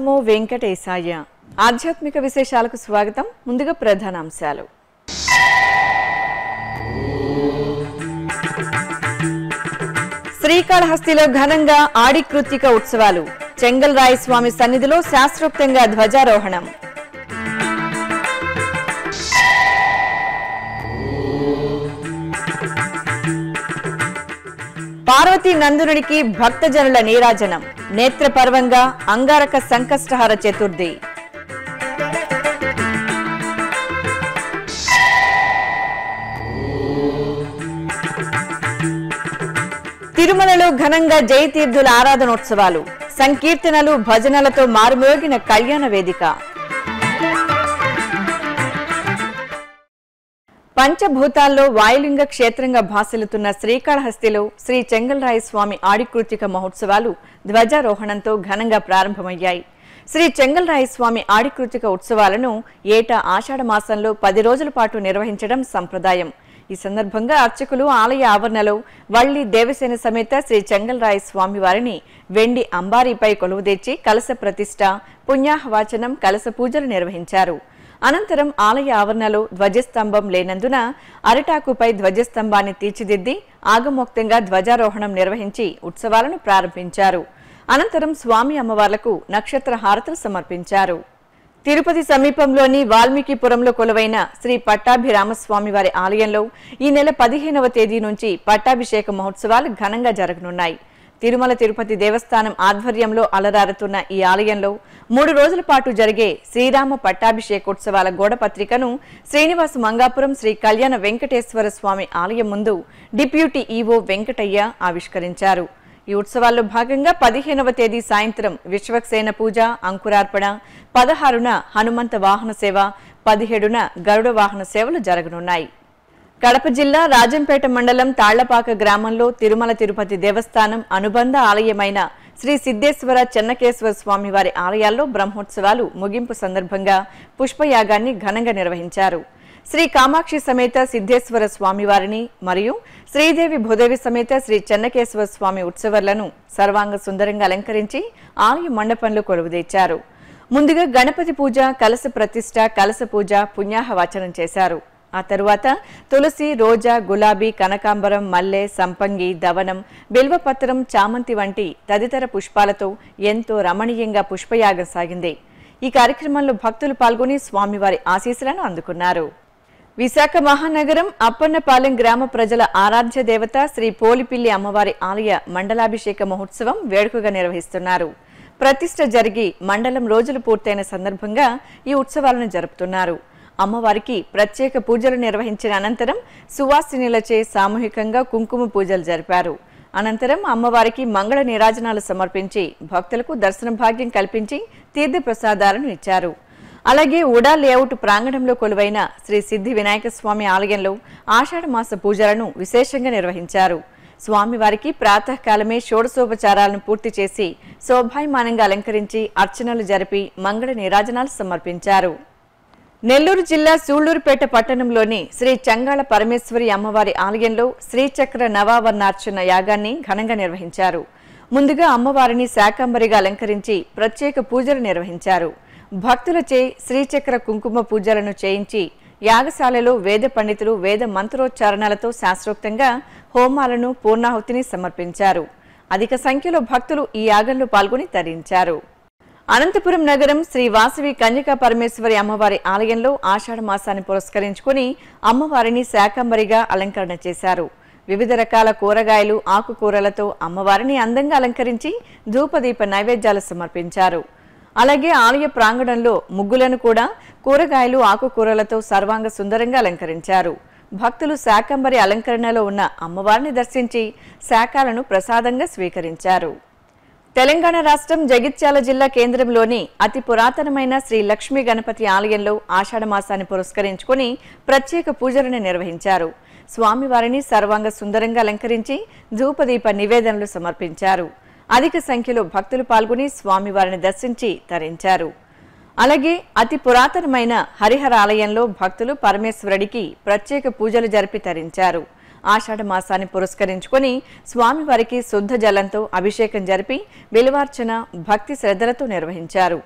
నమో వెంకటేశాయ. ఆధ్యాత్మిక విశేషాలకు స్వాగతం. ముందుగా ప్రధానాంశాలు. శ్రీకాళహస్తిలో ఘనంగా ఆడి కృత్తిక ఉత్సవాలు. చెంగల్రాయ స్వామి సన్నిధిలో శాస్త్రోక్తంగా ధ్వజారోహణం. పార్వతీ నందునికి భక్తజనుల నీరాజనం. నేత్రపర్వంగా అంగారక సంకష్టహర చతుర్థి. తిరుమలలో ఘనంగా జయతీర్థుల ఆరాధనోత్సవాలు. సంకీర్తనలు భజనలతో మారుమోగిన కళ్యాణ వేదిక. పంచభూతాల్లో వాయులింగ క్షేత్రంగా భాసిల్లుతున్న శ్రీకాళహస్తిలో శ్రీ చెంగల్రాయ స్వామి ఆడికృత్తిక మహోత్సవాలు ధ్వజారోహణంతో ఘనంగా ప్రారంభమయ్యాయి. శ్రీ చెంగల్రాయ స్వామి ఆడికృత్తిక ఉత్సవాలను ఏటా ఆషాఢ మాసంలో 10 రోజుల పాటు నిర్వహించడం సంప్రదాయం. ఈ సందర్భంగా అర్చకులు ఆలయ ఆవరణలో వల్లి దేవసేన సమేత శ్రీ చెంగల్రాయ స్వామి వారిని వెండి అంబారీపై కొలువుదీర్చి కలశ ప్రతిష్ఠ, పుణ్యాహవాచనం, కలశ పూజలు నిర్వహించారు. అనంతరం ఆలయ ఆవరణలో ధ్వజస్తంభం లేనందున అరిటాకుపై ధ్వజస్తంభాన్ని తీర్చిదిద్ది ఆగమోక్తంగా ధ్వజారోహణం నిర్వహించి ఉత్సవాలను ప్రారంభించారు. అనంతరం స్వామి అమ్మవార్లకు నక్షత్ర హారతులు సమర్పించారు. తిరుపతి సమీపంలోని వాల్మీకిపురంలో కొలువైన శ్రీ పట్టాభిరామస్వామి వారి ఆలయంలో ఈ నెల 15వ తేదీ నుంచి పట్టాభిషేక మహోత్సవాలు ఘనంగా జరగనున్నాయి. తిరుమల తిరుపతి దేవస్థానం ఆధ్వర్యంలో అలరారుతున్న ఈ ఆలయంలో 3 రోజుల పాటు జరిగే శ్రీరామ పట్టాభిషేకోత్సవాల గోడపత్రికను శ్రీనివాస మంగాపురం శ్రీ కళ్యాణ వెంకటేశ్వర స్వామి ఆలయం ముందు డిప్యూటీ ఈవో వెంకటయ్య ఆవిష్కరించారు. ఈ ఉత్సవాల్లో భాగంగా 15వ తేదీ సాయంత్రం విశ్వక్సేన పూజ, అంకురార్పణ, 16న హనుమంత వాహన సేవ, 17న గరుడ వాహన సేవలు జరగనున్నాయి. కడప జిల్లా రాజంపేట మండలం తాళ్లపాక గ్రామంలో తిరుమల తిరుపతి దేవస్థానం అనుబంధ ఆలయమైన శ్రీ సిద్ధేశ్వర చెన్నకేశ్వర స్వామి వారి ఆలయాల్లో బ్రహ్మోత్సవాలు ముగింపు సందర్భంగా పుష్పయాగాన్ని ఘనంగా నిర్వహించారు. శ్రీ కామాక్షి సమేత సిద్ధేశ్వర స్వామివారిని మరియు శ్రీదేవి భూదేవి సమేత శ్రీ చెన్నకేశ్వర స్వామి ఉత్సవాలను సర్వాంగ సుందరంగా అలంకరించి ఆలయ మండపంలో కొలువుదీర్చారు. ముందుగా గణపతి పూజ, కలశ ప్రతిష్ఠ, కలశ పూజ, పుణ్యాహవాచనం చేశారు. ఆ తరువాత తులసి, రోజా, గులాబీ, కనకాంబరం, మల్లె, సంపంగి, దవనం, బిల్వపత్రం, చామంతి వంటి తదితర పుష్పాలతో ఎంతో రమణీయంగా పుష్పయాగం సాగింది. ఈ కార్యక్రమంలో భక్తులు పాల్గొని స్వామివారి ఆశీస్సులను అందుకున్నారు. విశాఖ మహానగరం అప్పన్నపాలెం గ్రామ ప్రజల ఆరాధ్య దేవత శ్రీ పోలిపిల్లి అమ్మవారి ఆలయ మండలాభిషేక మహోత్సవం వేడుకగా నిర్వహిస్తున్నారు. ప్రతిష్ఠ జరిగి మండలం రోజులు పూర్తయిన సందర్భంగా ఈ ఉత్సవాలను జరుపుతున్నారు. అమ్మవారికి ప్రత్యేక పూజలు నిర్వహించిన అనంతరం సువాసినులచే సామూహికంగా కుంకుమ పూజలు జరిపారు. అనంతరం అమ్మవారికి మంగళ నీరాజనాలు సమర్పించి భక్తులకు దర్శన భాగ్యం కల్పించి తీర్థప్రసాదాలను ఇచ్చారు. అలాగే ఉడా లేఅవుట్ ప్రాంగణంలో కొలువైన శ్రీ సిద్ధి వినాయక స్వామి ఆలయంలో ఆషాఢ మాస పూజలను విశేషంగా నిర్వహించారు. స్వామివారికి ప్రాతకాలమే షోడశోపచారాలను పూర్తి చేసి శోభాయమానంగా అలంకరించి అర్చనలు జరిపి మంగళ నీరాజనాలు సమర్పించారు. నెల్లూరు జిల్లా సూళ్లూరుపేట పట్టణంలోని శ్రీ చంగాళ పరమేశ్వరి అమ్మవారి ఆలయంలో శ్రీచక్ర నవావర్ణార్చన యాగాన్ని ఘనంగా నిర్వహించారు. ముందుగా అమ్మవారిని శాకంబరిగా అలంకరించి ప్రత్యేక పూజలు నిర్వహించారు. భక్తులచే శ్రీచక్ర కుంకుమ పూజలను చేయించి యాగశాలలో వేద పండితులు వేద మంత్రోచ్చారణలతో శాస్త్రోక్తంగా హోమాలను, పూర్ణాహుతిని సమర్పించారు. అధిక సంఖ్యలో భక్తులు ఈ యాగంలో పాల్గొని తరించారు. అనంతపురం నగరం శ్రీ వాసవి కన్యకా పరమేశ్వరి అమ్మవారి ఆలయంలో ఆషాఢ మాసాన్ని పురస్కరించుకుని అమ్మవారిని శాకంబరిగా అలంకరణ చేశారు. వివిధ రకాల కూరగాయలు, ఆకుకూరలతో అమ్మవారిని అందంగా అలంకరించి ధూపదీప నైవేద్యాలు సమర్పించారు. అలాగే ఆలయ ప్రాంగణంలో ముగ్గులను కూడా కూరగాయలు, ఆకుకూరలతో సర్వాంగ సుందరంగా అలంకరించారు. భక్తులు శాకంబరి అలంకరణలో ఉన్న అమ్మవారిని దర్శించి శాకాలను ప్రసాదంగా స్వీకరించారు. తెలంగాణ రాష్ట్రం జగిత్యాల జిల్లా కేంద్రంలోని అతి పురాతనమైన శ్రీ లక్ష్మీ గణపతి ఆలయంలో ఆషాఢ మాసాన్ని పురస్కరించుకుని ప్రత్యేక పూజలను నిర్వహించారు. స్వామివారిని సర్వాంగ సుందరంగా అలంకరించి ధూపదీప నివేదనలు సమర్పించారు. అధిక సంఖ్యలో భక్తులు పాల్గొని స్వామివారిని దర్శించి తరించారు. అలాగే అతి పురాతనమైన హరిహర ఆలయంలో భక్తులు పరమేశ్వరుడికి ప్రత్యేక పూజలు జరిపి తరించారు. ఆషాఢ మాసాన్ని పురస్కరించుకొని స్వామివారికి శుద్ధ జలంతో అభిషేకం జరిపి బిల్వార్చన భక్తి శ్రద్ధలతో నిర్వహించారు.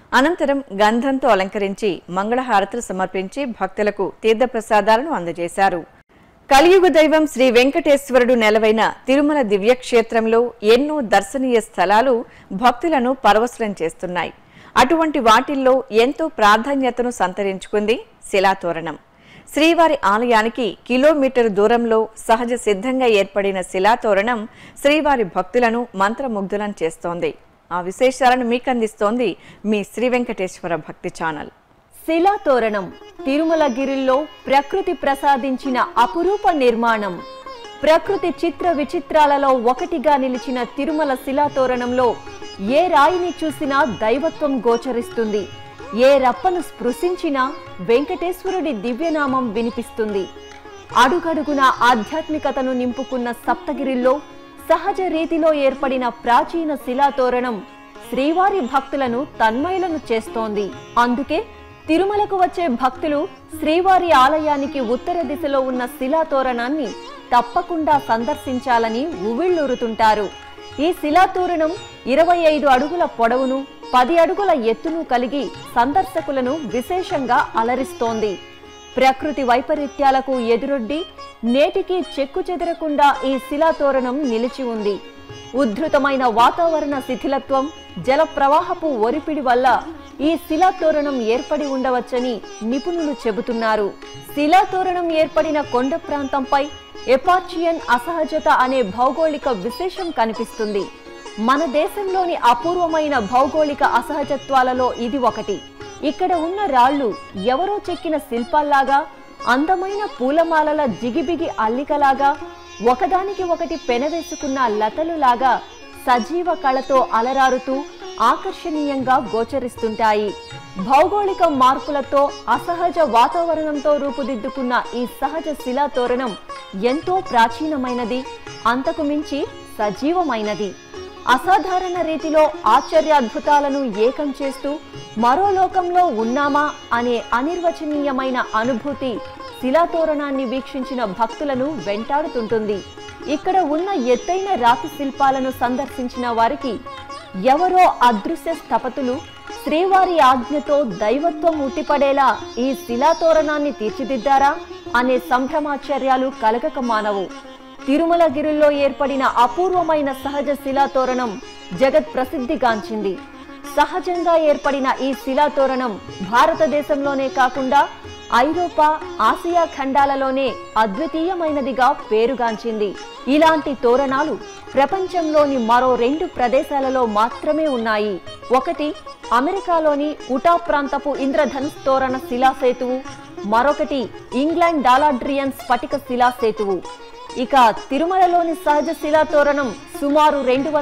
అనంతరం గంధంతో అలంకరించి మంగళహారతులు సమర్పించి భక్తులకు తీర్థప్రసాదాలను అందజేశారు. కలియుగ దైవం శ్రీ వెంకటేశ్వరుడు నెలవైన తిరుమల దివ్యక్షేత్రంలో ఎన్నో దర్శనీయ స్థలాలు భక్తులను పరవశులం చేస్తున్నాయి. అటువంటి వాటిల్లో ఎంతో ప్రాధాన్యతను సంతరించుకుంది శిలాతోరణం. శ్రీవారి ఆలయానికి కిలోమీటరు దూరంలో సహజ సిద్ధంగా ఏర్పడిన శిలాతోరణం శ్రీవారి భక్తులను మంత్రముగ్ధులను చేస్తోంది. ఆ విశేషాలను మీకందిస్తోంది మీ శ్రీ వెంకటేశ్వర భక్తి ఛానల్. శిలాతోరణం తిరుమలగిరిలో ప్రకృతి ప్రసాదించిన అపురూప నిర్మాణం. ప్రకృతి చిత్ర విచిత్రాలలో ఒకటిగా నిలిచిన తిరుమల శిలాతోరణంలో ఏ రాయిని చూసినా దైవత్వం గోచరిస్తుంది. ఏ రప్పను స్పృశించినా వెంకటేశ్వరుడి దివ్యనామం వినిపిస్తుంది. అడుగడుగున ఆధ్యాత్మికతను నింపుకున్న సప్తగిరిలో సహజ రీతిలో ఏర్పడిన ప్రాచీన శిలాతోరణం శ్రీవారి భక్తులను తన్మయులను చేస్తోంది. అందుకే తిరుమలకు వచ్చే భక్తులు శ్రీవారి ఆలయానికి ఉత్తర దిశలో ఉన్న శిలాతోరణాన్ని తప్పకుండా సందర్శించాలని ఉవ్విళ్లూరుతుంటారు. ఈ శిలాతోరణం 25 అడుగుల పొడవును 10 అడుగుల ఎత్తును కలిగి సందర్శకులను విశేషంగా అలరిస్తోంది. ప్రకృతి వైపరీత్యాలకు ఎదురొడ్డి నేటికి చెక్కు చెదరకుండా ఈ శిలాతోరణం నిలిచి ఉంది. ఉద్ధృతమైన వాతావరణ శిథిలత్వం, జల ప్రవాహపు ఒరిపిడి వల్ల ఈ శిలాతోరణం ఏర్పడి ఉండవచ్చని నిపుణులు చెబుతున్నారు. శిలాతోరణం ఏర్పడిన కొండ ప్రాంతంపై ఎపార్చియన్ అసహజత అనే భౌగోళిక విశేషం కనిపిస్తుంది. మన దేశంలోని అపూర్వమైన భౌగోళిక అసహజత్వాలలో ఇది ఒకటి. ఇక్కడ ఉన్న రాళ్లు ఎవరో చెక్కిన శిల్పాల్లాగా, అందమైన పూలమాలల జిగిబిగి అల్లికలాగా, ఒకదానికి ఒకటి పెనవేసుకున్న లతలులాగా సజీవ కళతో అలరారుతూ ఆకర్షణీయంగా గోచరిస్తుంటాయి. భౌగోళిక మార్పులతో అసహజ వాతావరణంతో రూపుదిద్దుకున్న ఈ సహజ శిలాతోరణం ఎంతో ప్రాచీనమైనది, అంతకు మించి సజీవమైనది. అసాధారణ రీతిలో ఆశ్చర్యాద్భుతాలను ఏకం చేస్తూ మరో లోకంలో ఉన్నామా అనే అనిర్వచనీయమైన అనుభూతి శిలాతోరణాన్ని వీక్షించిన భక్తులను వెంటాడుతుంటుంది. ఇక్కడ ఉన్న ఎత్తైన రాతి శిల్పాలను సందర్శించిన వారికి ఎవరో అదృశ్య స్థపతులు శ్రీవారి ఆజ్ఞతో దైవత్వం ఉట్టిపడేలా ఈ శిలాతోరణాన్ని తీర్చిదిద్దారా అనే సంభ్రమాశ్చర్యాలు కలగక మానవు. తిరుమలగిరిలో ఏర్పడిన అపూర్వమైన సహజ శిలాతోరణం జగత్ ప్రసిద్ధిగాంచింది. సహజంగా ఏర్పడిన ఈ శిలాతోరణం భారతదేశంలోనే కాకుండా ఐరోపా, ఆసియా ఖండాలలోనే అద్వితీయమైనదిగా పేరుగాంచింది. ఇలాంటి తోరణాలు ప్రపంచంలోని మరో 2 ప్రదేశాలలో మాత్రమే ఉన్నాయి. ఒకటి అమెరికాలోని ఉటా ప్రాంతపు ఇంద్రధనుష్ తోరణ శిలాసేతువు, మరొకటి ఇంగ్లాండ్ డాలాడ్రియన్ స్ఫటిక శిలాసేతువు. ఇక తిరుమలలోని సహజ శిలాతోరణం సుమారు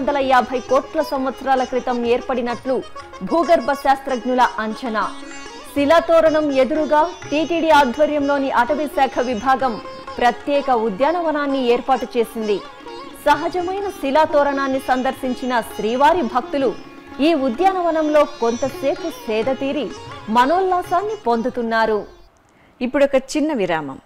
250 కోట్ల సంవత్సరాల క్రితం ఏర్పడినట్లు భూగర్భ శాస్త్రజ్ఞుల అంచనా. శిలాతోరణం ఎదురుగా టీటీడీ ఆధ్వర్యంలోని అటవీ శాఖ విభాగం ప్రత్యేక ఉద్యానవనాన్ని ఏర్పాటు చేసింది. సహజమైన శిలాతోరణాన్ని సందర్శించిన శ్రీవారి భక్తులు ఈ ఉద్యానవనంలో కొంతసేపు సేద తీరి మనోల్లాసాన్ని పొందుతున్నారు. ఇప్పుడొక చిన్న విరామం.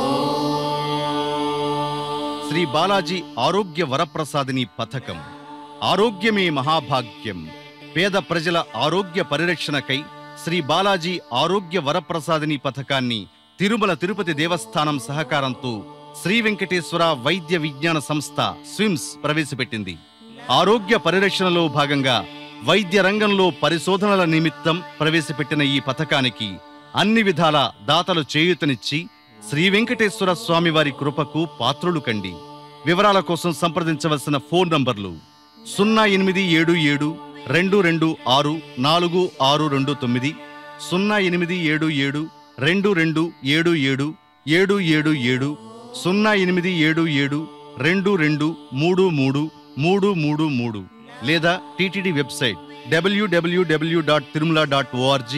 శ్రీ బాలాజీ ఆరోగ్య వరప్రసాదిని పథకం. ఆరోగ్యమే మహాభాగ్యం. పేద ప్రజల ఆరోగ్య పరిరక్షణకై శ్రీ బాలాజీ ఆరోగ్య వరప్రసాదిని పథకాన్ని తిరుమల తిరుపతి దేవస్థానం సహకారంతో శ్రీ వెంకటేశ్వర వైద్య విజ్ఞాన సంస్థ స్విమ్స్ ప్రవేశపెట్టింది. ఆరోగ్య పరిరక్షణలో భాగంగా వైద్య రంగంలో పరిశోధనల నిమిత్తం ప్రవేశపెట్టిన ఈ పథకానికి అన్ని విధాల దాతలు చేయూతనిచ్చి శ్రీ వెంకటేశ్వర స్వామివారి కృపకు పాత్రులు కండి. వివరాల కోసం సంప్రదించవలసిన ఫోన్ నంబర్లు 0877 226 4629, 0877 2277 777, 0877 2233 లేదా టీటీడీ వెబ్సైట్ www.tirumala.org,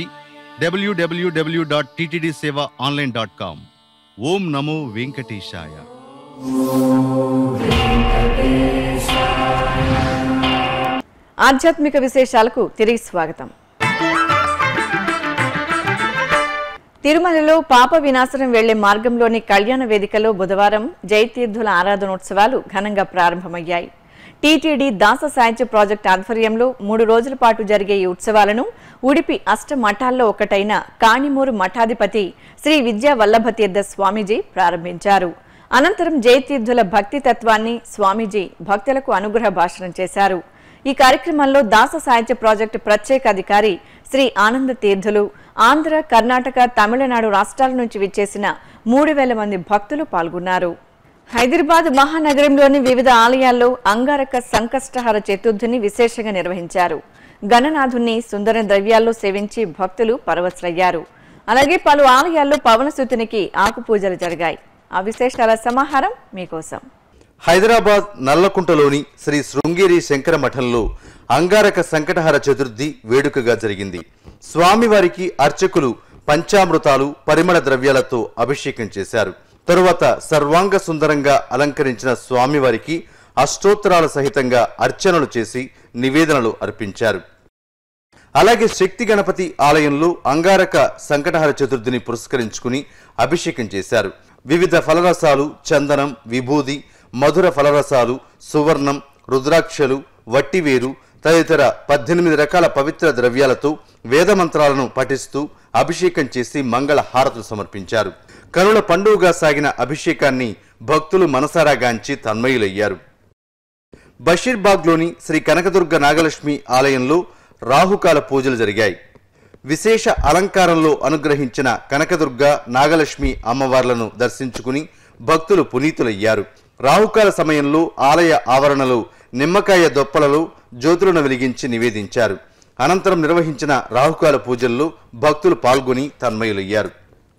www.ttdsevaonline.com. ఓం నమో వెంకటేశాయ. ఆధ్యాత్మిక విశేషాలకు తిరిగి స్వాగతం. తిరుమలలో పాప వినాశనం వెళ్లే మార్గంలోని కళ్యాణ వేదికలో బుధవారం జయతీర్థుల ఆరాధనోత్సవాలు ఘనంగా ప్రారంభమయ్యాయి. టీటీడీ దాస సాహిత్య ప్రాజెక్టు ఆధ్వర్యంలో 3 రోజుల పాటు జరిగే ఈ ఉత్సవాలను ఉడిపి అష్ట మఠాల్లో ఒకటైన కాణిమూరు మఠాధిపతి శ్రీ విద్యా వల్లభతీర్థ స్వామీజీ ప్రారంభించారు. అనంతరం జయతీర్థుల భక్తి తత్వాన్ని స్వామీజీ భక్తులకు అనుగ్రహ భాషణం చేశారు. ఈ కార్యక్రమంలో దాస సాహిత్య ప్రాజెక్టు ప్రత్యేక అధికారి శ్రీ ఆనంద తీర్థులు, ఆంధ్ర, కర్ణాటక, తమిళనాడు రాష్ట్రాల నుంచి విచ్చేసిన 3000 మంది భక్తులు పాల్గొన్నారు. హైదరాబాద్ మహానగరంలోని వివిధ ఆలయాల్లో అంగారక సంకష్టహర చతుర్థిని విశేషంగా నిర్వహించారు. గణనాథుని సుందర ద్రవ్యాల్లో సేవించి భక్తులు పరవశులయ్యారు. అలాగే పలు ఆలయాల్లో పవనసుతునికి ఆకు పూజలు జరిగాయి. ఆ విశేషాల సమాహారం మీకోసం. హైదరాబాద్ నల్లకుంటలోని శ్రీ శృంగేరి శంకర మఠంలో అంగారక సంకటహర చతుర్థి వేడుకగా జరిగింది. స్వామివారికి అర్చకులు పంచామృతాలు, పరిమళ ద్రవ్యాలతో అభిషేకం చేశారు. తరువాత సర్వాంగ సుందరంగా అలంకరించిన స్వామివారికి అష్టోత్తరాల సహితంగా అర్చనలు చేసి నివేదనలు అర్పించారు. అలాగే శక్తి గణపతి ఆలయంలో అంగారక సంకటహర చతుర్థిని పురస్కరించుకుని అభిషేకం చేశారు. వివిధ ఫలరసాలు, చందనం, విభూది, మధుర ఫలరసాలు, సువర్ణం, రుద్రాక్షలు, వట్టివేరు తదితర 18 రకాల పవిత్ర ద్రవ్యాలతో వేదమంత్రాలను పఠిస్తూ అభిషేకం చేసి మంగళ హారతులు సమర్పించారు. కనుల పండుగగా సాగిన అభిషేకాన్ని భక్తులు మనసారా గాంచి తన్మయులయ్యారు. బషీర్బాగ్లోని శ్రీ కనకదుర్గ నాగలక్ష్మి ఆలయంలో రాహుకాల పూజలు జరిగాయి. విశేష అలంకారంలో అనుగ్రహించిన కనకదుర్గ, నాగలక్ష్మి అమ్మవార్లను దర్శించుకుని భక్తులు పునీతులయ్యారు. రాహుకాల సమయంలో ఆలయ ఆవరణలో నిమ్మకాయ దొప్పలలో జ్యోతులను వెలిగించి నివేదించారు. అనంతరం నిర్వహించిన రాహుకాల పూజల్లో భక్తులు పాల్గొని తన్మయులయ్యారు.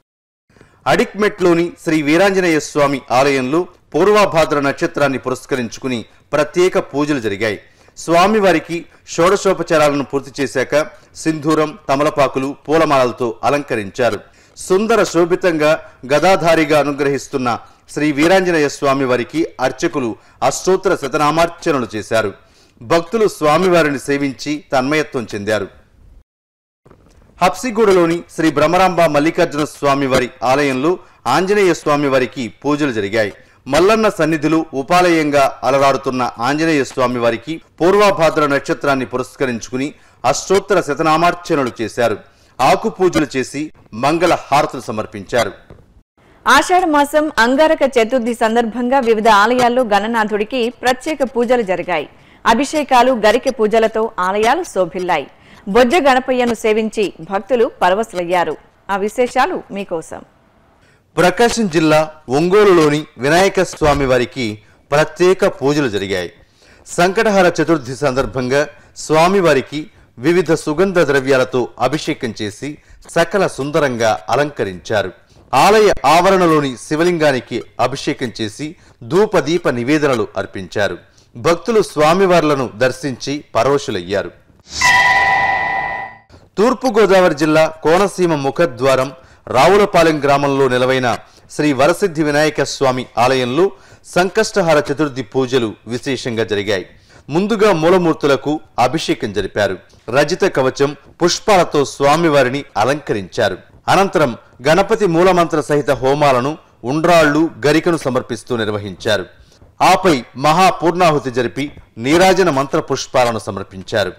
అడిక్మెట్లోని శ్రీ వీరాంజనేయ స్వామి ఆలయంలో పూర్వభాద్ర నక్షత్రాన్ని పురస్కరించుకుని ప్రత్యేక పూజలు జరిగాయి. స్వామివారికి షోడశోపచారాలను పూర్తి చేశాక సింధూరం, తమలపాకులు, పూలమాలలతో అలంకరించారు. సుందర శోభితంగా గదాధారిగా అనుగ్రహిస్తున్న శ్రీ వీరాంజనేయ స్వామి వారికి అర్చకులు అష్టోత్తర శతనామార్చనలు చేశారు. భక్తులు స్వామివారిని సేవించి తన్మయత్వం చెందారు. హబ్సిగూడలోని శ్రీ బ్రహ్మరాంబ మల్లికార్జున స్వామివారి ఆలయంలో ఆంజనేయ స్వామివారికి పూజలు జరిగాయి. మల్లన్న సన్నిధిలో ఉపాలయంగా అలరాడుతున్న ఆంజనేయ స్వామివారికి పూర్వభాద్ర నక్షత్రాన్ని పురస్కరించుకుని అష్టోత్తర శతనామార్చనలు చేశారు. ఆకు పూజలు చేసి మంగళ హారతులు సమర్పించారు. ఆషాఢ మాసం అంగారక చతుర్థి సందర్భంగా వివిధ ఆలయాల్లో గణనాథుడికి ప్రత్యేక పూజలు జరిగాయి. అభిషేకాలు, గరికె పూజలతో ఆలయాలు శోభిల్లాయి. బొజ్జ గణపయ్యను సేవించి భక్తులు పరవశులయ్యారు. ఆ విశేషాలు మీకోసం. ప్రకాశం జిల్లా ఒంగోలులోని వినాయక స్వామి వారికి ప్రత్యేక పూజలు జరిగాయి. సంకటహర చతుర్థి సందర్భంగా స్వామివారికి వివిధ సుగంధ ద్రవ్యాలతో అభిషేకం చేసి సకల సుందరంగా అలంకరించారు. ఆలయ ఆవరణలోని శివలింగానికి అభిషేకం చేసి ధూపదీప నివేదనలు అర్పించారు. భక్తులు స్వామివార్లను దర్శించి పరవశులయ్యారు. తూర్పుగోదావరి జిల్లా కోనసీమ ముఖద్వారం రావులపాలెం గ్రామంలో నెలవైన శ్రీ వరసిద్ధి వినాయక స్వామి ఆలయంలో సంకష్టహర చతుర్థి పూజలు విశేషంగా జరిగాయి. ముందుగా మూలమూర్తులకు అభిషేకం జరిపారు. రజిత కవచం, పుష్పాలతో స్వామివారిని అలంకరించారు. అనంతరం గణపతి మూలమంత్ర సహిత హోమాలను, ఉండ్రాళ్లు, గరికను సమర్పిస్తూ నిర్వహించారు. ఆపై మహాపూర్ణాహుతి జరిపి నీరాజన మంత్ర పుష్పాలను సమర్పించారు.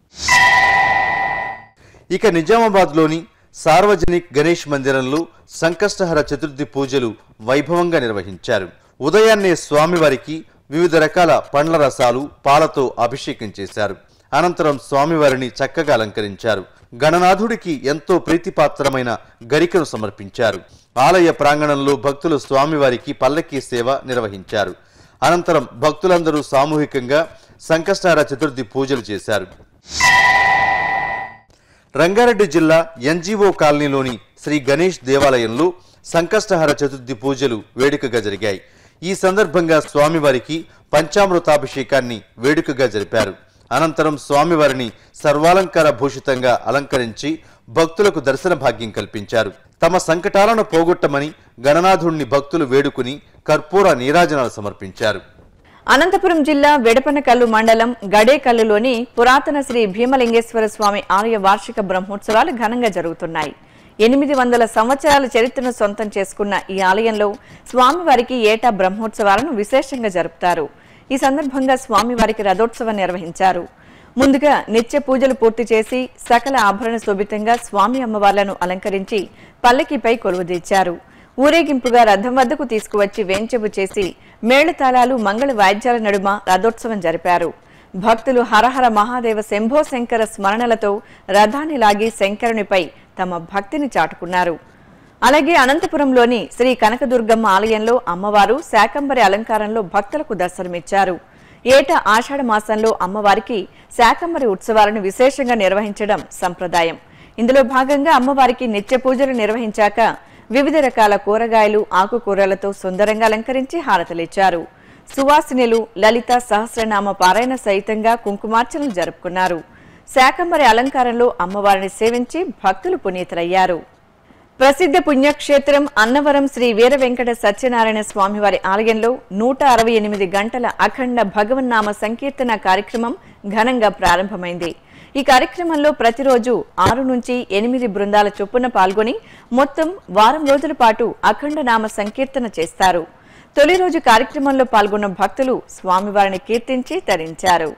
ఇక నిజామాబాద్లోని సార్వజనిక్ గణేష్ మందిరంలో సంకష్టహర చతుర్థి పూజలు వైభవంగా నిర్వహించారు. ఉదయాన్నే స్వామివారికి వివిధ రకాల పండ్ల రసాలు, పాలతో అభిషేకం చేశారు. అనంతరం స్వామివారిని చక్కగా అలంకరించారు. గణనాథుడికి ఎంతో ప్రీతిపాత్రమైన గరికను సమర్పించారు. ఆలయ ప్రాంగణంలో భక్తులు స్వామివారికి పల్లకీ సేవ నిర్వహించారు. అనంతరం భక్తులందరూ సామూహికంగా సంకష్టహర చతుర్థి పూజలు చేశారు. రంగారెడ్డి జిల్లా ఎన్జీఓ కాలనీలోని శ్రీ గణేష్ దేవాలయంలో సంకష్టహర చతుర్థి పూజలు వేడుకగా జరిగాయి. ఈ సందర్భంగా స్వామివారికి పంచామృతాభిషేకాన్ని వేడుకగా జరిపారు. అనంతరం స్వామివారిని సర్వాలంకార భూషితంగా అలంకరించి భక్తులకు దర్శన భాగ్యం కల్పించారు. తమ సంకటాలను పోగొట్టమని గణనాథుణ్ణి భక్తులు వేడుకుని కర్పూర నీరాజనాలు సమర్పించారు. అనంతపురం జిల్లా వెడపనకల్లు మండలం గడేకల్లులోని పురాతన శ్రీ భీమలింగేశ్వర స్వామి ఆలయ వార్షిక బ్రహ్మోత్సవాలు ఘనంగా జరుగుతున్నాయి. 800 సంవత్సరాల చరిత్రను సొంతం చేసుకున్న ఈ ఆలయంలో స్వామివారికి ఏటా బ్రహ్మోత్సవాలను విశేషంగా జరుపుతారు. ఈ సందర్భంగా స్వామివారికి రథోత్సవం నిర్వహించారు. ముందుగా నిత్య పూజలు పూర్తి చేసి సకల ఆభరణ శోభితంగా స్వామి అమ్మవార్లను అలంకరించి పల్లకిపై కొలువుదీర్చారు. ఊరేగింపుగా రథం వద్దకు తీసుకువచ్చి వేంచెపు చేసి మేళతాళాలు మంగళ వాయిద్యాల నడుమ రథోత్సవం జరిపారు. భక్తులు హరహర మహాదేవ శంభో శంకర స్మరణలతో రథాన్ని లాగి శంకరునిపై తమ భక్తిని చాటుకున్నారు. అలాగే అనంతపురంలోని శ్రీ కనకదుర్గమ్మ ఆలయంలో అమ్మవారు శాకంబరి అలంకారంలో భక్తులకు దర్శనమిచ్చారు. ఏటా ఆషాఢ మాసంలో అమ్మవారికి శాకంబరి ఉత్సవాలను విశేషంగా నిర్వహించడం సంప్రదాయం. ఇందులో భాగంగా అమ్మవారికి నిత్య పూజలు నిర్వహించాక వివిధ రకాల కూరగాయలు ఆకుకూరలతో సుందరంగా అలంకరించి హారతలిచ్చారు. సువాసినులు లలిత సహస్రనామ పారాయణ సహితంగా కుంకుమార్చనలు జరుపుకున్నారు. శాకంబరి అలంకారంలో అమ్మవారిని సేవించి భక్తులు పునీతులయ్యారు. ప్రసిద్ధ పుణ్యక్షేత్రం అన్నవరం శ్రీ వీర వెంకట సత్యనారాయణ స్వామివారి ఆలయంలో 168 గంటల అఖండ భగవన్నామ సంకీర్తన కార్యక్రమం ఘనంగా ప్రారంభమైంది. ఈ కార్యక్రమంలో ప్రతిరోజు 6 నుంచి 8 బృందాల చొప్పున పాల్గొని మొత్తం వారం రోజుల పాటు అఖండ నామ సంకీర్తన చేస్తారు. తొలి రోజు కార్యక్రమంలో పాల్గొన్న భక్తులు స్వామివారిని కీర్తించి తరించారు.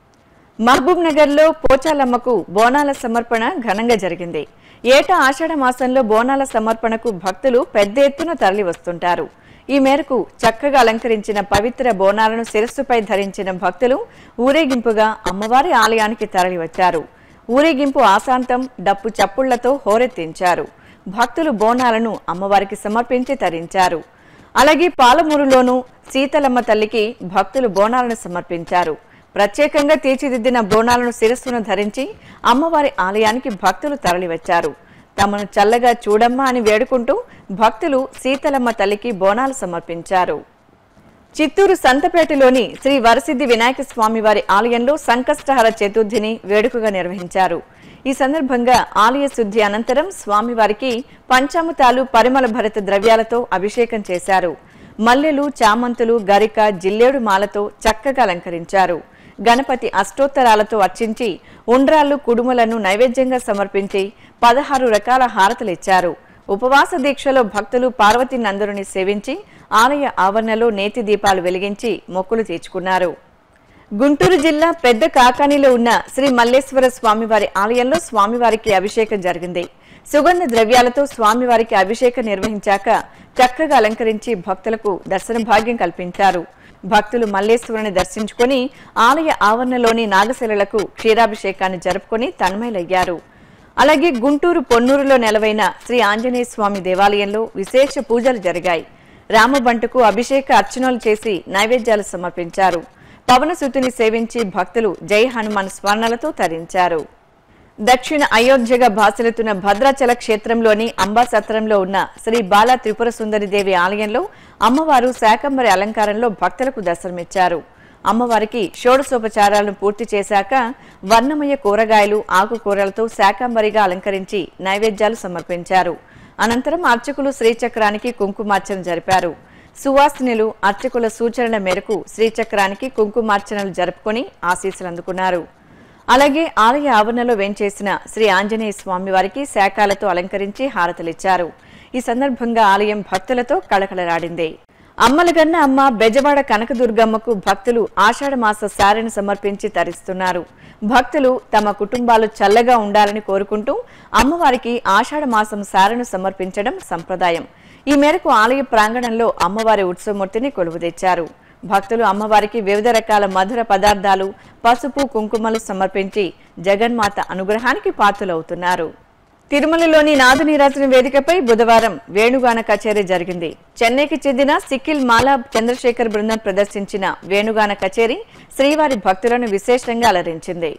మహబూబ్ నగర్లో పోచాలమ్మకు బోనాల సమర్పణ ఘనంగా జరిగింది. ఏటా ఆషాఢ మాసంలో బోనాల సమర్పణకు భక్తులు పెద్ద ఎత్తున తరలి వస్తుంటారు. ఈ మేరకు చక్కగా అలంకరించిన పవిత్ర బోనాలను శిరస్సుపై ధరించిన భక్తులు ఊరేగింపుగా అమ్మవారి ఆలయానికి తరలివచ్చారు. ఊరేగింపు ఆశాంతం డప్పు చప్పుళ్లతో హోరెత్తించారు. భక్తులు బోనాలను అమ్మవారికి సమర్పించి తరించారు. అలాగే పాలమూరులోనూ సీతలమ్మ తల్లికి భక్తులు బోనాలను సమర్పించారు. ప్రత్యేకంగా తీర్చిదిద్దిన బోనాలను శిరస్సును ధరించి అమ్మవారి ఆలయానికి భక్తులు తరలివచ్చారు. తమను చల్లగా చూడమ్మా అని వేడుకుంటూ భక్తులు సీతలమ్మ తల్లికి బోనాలు సమర్పించారు. చిత్తూరు సంతపేటలోని శ్రీ వరసిద్ధి వినాయక స్వామివారి ఆలయంలో సంకష్టహర చతుర్థిని వేడుకగా నిర్వహించారు. ఈ సందర్భంగా ఆలయ శుద్ధి అనంతరం స్వామివారికి పంచామృతాలు పరిమళ భరిత ద్రవ్యాలతో అభిషేకం చేశారు. మల్లెలు చామంతులు గరిక జిల్లేడు మాలతో చక్కగా అలంకరించారు. గణపతి అష్టోత్తరాలతో అర్చించి ఉండ్రాళ్లు కుడుములను నైవేద్యంగా సమర్పించి 16 రకాల హారతలిచ్చారు. ఉపవాస దీక్షలో భక్తులు పార్వతీ నందుని సేవించి ఆలయ ఆవరణలో నేతి దీపాలు వెలిగించి మొక్కులు తీర్చుకున్నారు. గుంటూరు జిల్లా పెద్ద కాకానిలో ఉన్న శ్రీ మల్లేశ్వర స్వామివారి ఆలయంలో స్వామివారికి అభిషేకం జరిగింది. సుగంధ ద్రవ్యాలతో స్వామివారికి అభిషేకం నిర్వహించాక చక్కగా అలంకరించి భక్తులకు దర్శన భాగ్యం కల్పించారు. భక్తులు మల్లేశ్వరుని దర్శించుకుని ఆలయ ఆవరణలోని నాగశిలలకు క్షీరాభిషేకాన్ని జరుపుకుని తన్మయులయ్యారు. అలాగే గుంటూరు పొన్నూరులో నెలవైన శ్రీ ఆంజనేయ స్వామి దేవాలయంలో విశేష పూజలు జరిగాయి. రామబంటుకు అభిషేక అర్చనలు చేసి నైవేద్యాలు సమర్పించారు. పవనసుతుని సేవించి భక్తులు జై హనుమాన్ స్మరణలతో తరించారు. దక్షిణ అయోధ్యగా భాసిల్లుతున్న భద్రాచల క్షేత్రంలోని అంబాసత్రంలో ఉన్న శ్రీ బాల త్రిపుర సుందరిదేవి ఆలయంలో అమ్మవారు శాకంబరి అలంకారంలో భక్తులకు దర్శనమిచ్చారు. అమ్మవారికి షోడశోపచారాలను పూర్తి చేశాక వర్ణమయ కూరగాయలు ఆకుకూరలతో శాకంబరిగా అలంకరించి నైవేద్యాలు సమర్పించారు. అనంతరం అర్చకులు శ్రీచక్రానికి కుంకుమార్చన జరిపారు. సువాసినులు అర్చకుల సూచనల మేరకు శ్రీచక్రానికి కుంకుమార్చనలు జరుపుకుని ఆశీస్సులు అందుకున్నారు. అలాగే ఆలయ ఆవరణలో వేంచేసిన శ్రీ ఆంజనేయ స్వామివారికి శాఖలతో అలంకరించి హారతలిచ్చారు. ఈ సందర్భంగా ఆలయం భక్తులతో కళకళలాడింది. అమ్మలగన్న అమ్మ బెజవాడ కనకదుర్గమ్మకు భక్తులు ఆషాఢ మాస సారెను సమర్పించి తరిస్తున్నారు. భక్తులు తమ కుటుంబాలు చల్లగా ఉండాలని కోరుకుంటూ అమ్మవారికి ఆషాఢ మాసం సారెను సమర్పించడం సంప్రదాయం. ఈ మేరకు ఆలయ ప్రాంగణంలో అమ్మవారి ఉత్సవమూర్తిని కొలువుదీర్చారు. భక్తులు అమ్మవారికి వివిధ రకాల మధుర పదార్థాలు పసుపు కుంకుమలు సమర్పించి జగన్మాత అనుగ్రహానికి పాత్రులవుతున్నారు. తిరుమలలోని నాదు నీరాజన వేదికపై బుధవారం వేణుగాన కచేరీ జరిగింది. చెన్నైకి చెందిన సిక్కిల్ మాలా చంద్రశేఖర్ బృందం ప్రదర్శించిన వేణుగాన కచేరీ శ్రీవారి భక్తులను విశేషంగా అలరించింది.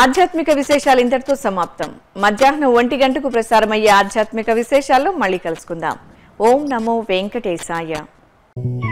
ఆధ్యాత్మిక విశేషాలు ఇంతటితో సమాప్తం. మధ్యాహ్నం 1 గంటకు ప్రసారమయ్యే ఆధ్యాత్మిక విశేషాల్లో మళ్ళీ కలుసుకుందాం. ఓం నమో వెంకటేశాయ.